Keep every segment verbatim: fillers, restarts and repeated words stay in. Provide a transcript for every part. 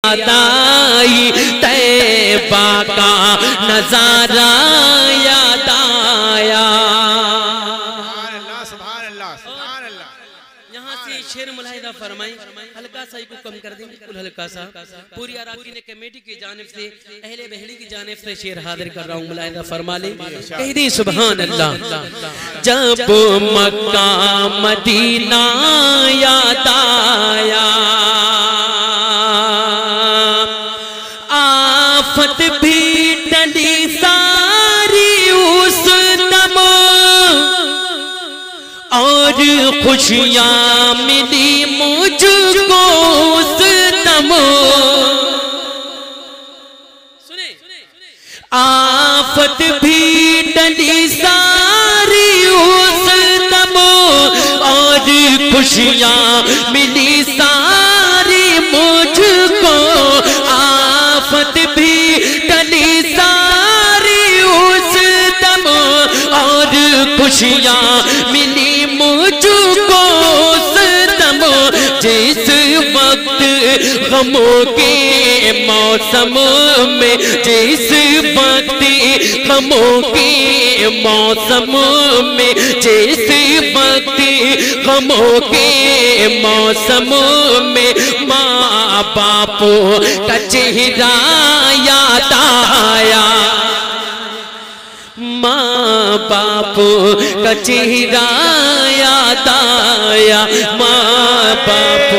یاد آئی طیبہ کا نظارہ یاد آیا. یہاں سے شعر ملاحظہ فرمائیں, ہلکا سا کو کم کر دیں, بالکل ہلکا سا. پوری اراکین کمیٹی کی جانب سے, اہل بہلی کی جانب سے شعر حاضر کر رہا ہوں, ملاحظہ فرما لیں. کہہ دیں سبحان اللہ. جب مکہ مدینہ یاد آیا, آفت بھی ٹلی ساری اس دم, اور خوشیاں ملی مجھ کو اس دم. آفت بھی ٹلی ساری اس دم, اور خوشیاں ملی ساری مجھ کو. آفت بھی ٹلی ساری اس دم, اور خوشیاں ملی مجھ کو اس دم. جس وقت غموں کے موسم میں, جس وقت غموں کے موسم میں, جس وقت غموں کے موسم میں ماں باپ کا چہرہ یاد آیا, ماں باپ کا چہرہ یاد آیا, ماں باپ.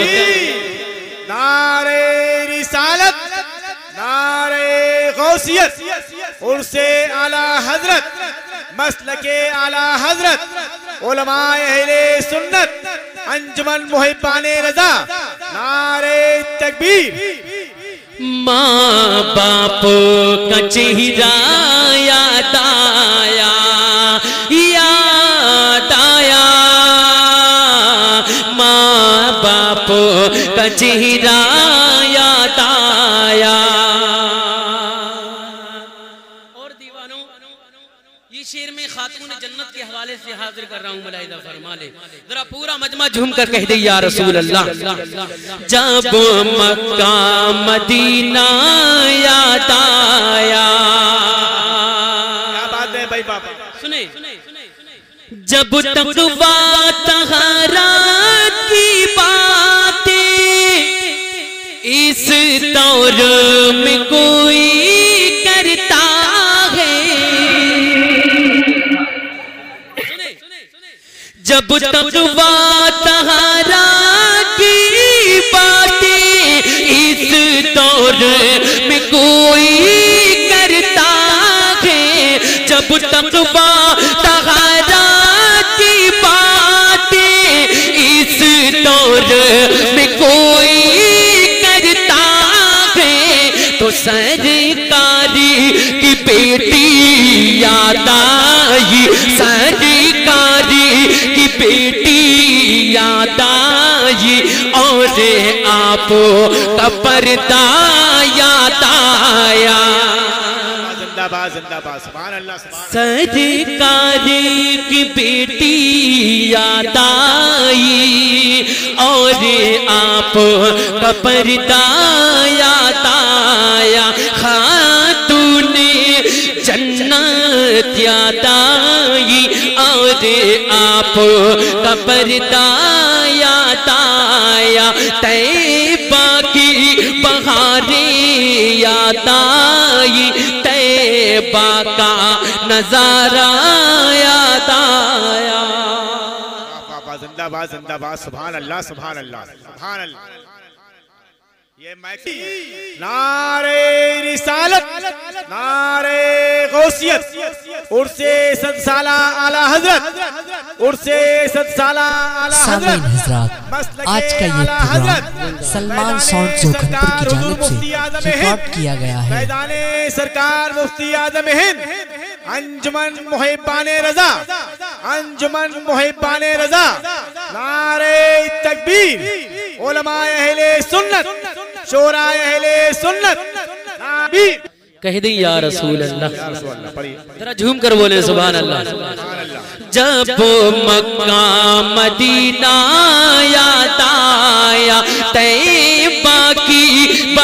نعرہ رسالت, نعرہ غوثیت, عرص اعلی حضرت, مسلک اعلی حضرت, علماء اہل سنت, انجمن محبان رضا, نعرہ تکبیر. ماں باپ کا چہرہ یاد آیا, یاد آیا, ماں باپ کا چہرہ یاد آیا. اور دیوانوں, یہ شعر میں خاتون جنت کے حوالے سے حاضر کر رہا ہوں, ملاحظہ فرما لے. ذرا پورا مجمع جھوم کر کہہ دے یا رسول اللہ. جب مکہ مدینہ یاد آیا, کیا بات ہے بھائی بابا, سنیں, جب تقویٰ طہارت کی باتیں اس دور میں کوئی کرتا ہے, جب تقویٰ طہارت کی باتیں اس دور میں کوئی کرتا ہے, جب تقویٰ طہارت کی باتیں اس دور میں کوئی کرتا ہے, تو سرکاری کی بیٹی یاد آئی, سرکاری کی بیٹی یاد آئی, اور آپ کا پردہ یاد آیا. زندہ باد, زندہ باد, سبحان اللہ, سبحان اللہ. سرکاری کی بیٹی یاد آئی, اور آپ کا پردہ یاد آیا. خاتون جنت یاد آئی, اور آپ کا پردہ یاد آیا. طیبہ کی بہاریں یاد آئی, طیبہ کا نظارہ یاد آیا. زندہ باد, زندہ باد, سبحان اللہ, سبحان اللہ, سبحان اللہ. یہ مائکی نعرہ رسالت, نعرہ غوثیت, عرص صد سالہ اعلی حضرت, عرص صد سالہ اعلی سامعین حضرات, آج کا یہ پروگرام سلمان ساؤنڈ چوکھنپور کی جانب سے ریکارڈ کیا گیا ہے. میدان سرکار مفتی اعظم ہند, انجمن محبان رضا, انجمن محبان رضا, نعرہ تکبیر. علماء اہل سنت, شورا اہل سنت, نبی. کہہ دیں یا رسول اللہ. ذرا جھوم کر بولیں سبحان اللہ. جب مکہ مدینہ یاد آیا, طیبہ کی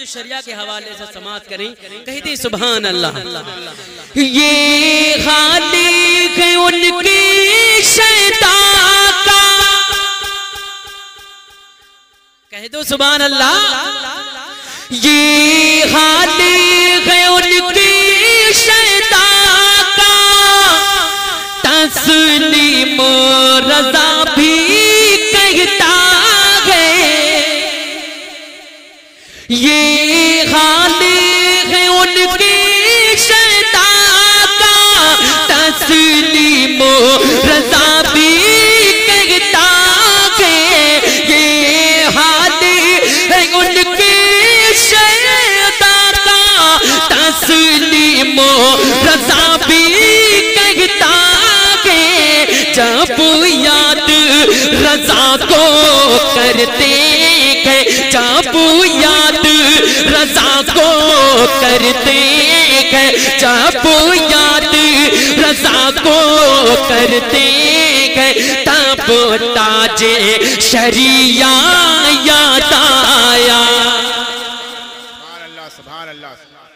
الشریعہ کے حوالے سے سماعت کریں، کہہ دی سبحان اللہ۔ یہ خالق ہے ان کی شیطان کا، کہہ دو سبحان اللہ۔ یہ خالق ہے ان کی شیطان کا، تسلیم رضا بھی کہتا ہے۔ یہ خالق ہے ان کی شیطان کا، تسلیم رضا بھی کہتا ہے۔ یہ خالق ہے ان کی شیطان کا، تسلیم رضا بھی کہتا ہے۔ جب یاد رضا کو کرتے ہیں، جب یاد رضا کو کرتے ہیں، جب یاد رضا کو کرتے ہیں، تب تاج شریعہ یاد آیا۔ سبحان اللہ سبحان اللہ۔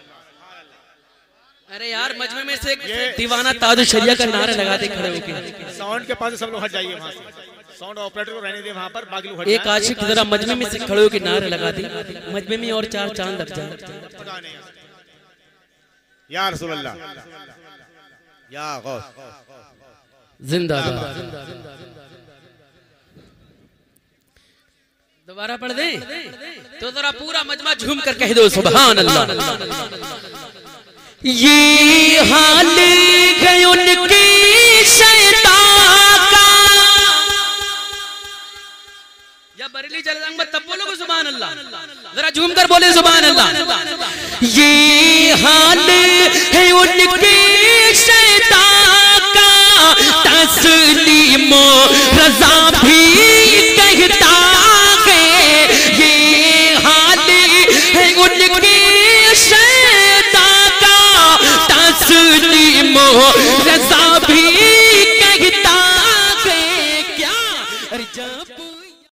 ارے یار مجمع میں سے ایک دیوانہ تاج شریعہ کا نعرہ لگا دے کھڑے ہو کے۔ ساؤنڈ کے پاس سب لوگ ہٹ جائیے وہاں سے، ساؤنڈ آپریٹر کو رہنے دیں وہاں پر، باقی لوگ ہٹ جائیں۔ ایک عاشق ذرا مجمع میں سے کھڑے ہو کے نعرہ لگا دی، مجمع میں اور چار چاند لگ جائے۔ یا رسول اللہ، یا غوث، زندہ باد۔ دوبارہ پڑھ دیں تو ذرا پورا مجمع جھوم کر کہہ دو سبحان اللہ۔ یہ خالق ہے ان کی شیطان کا، یا بریلی چلے جائیں گے تب بولو گے سبحان اللہ، ذرا جھوم کر بولے سبحان اللہ۔ یہ خالق ہے ان کی شیطان کا، تسلیم رضا بھی کہتا ہے۔ یہ خالق ہے ان کی شیطان کا، تسلیم رضا